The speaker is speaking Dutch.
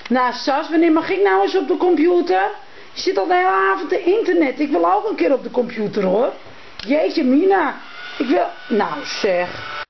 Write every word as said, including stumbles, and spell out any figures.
Nou Sas, wanneer mag ik nou eens op de computer? Je zit al de hele avond te internet. Ik wil ook een keer op de computer hoor. Jeetje mina. Ik wil... Nou zeg.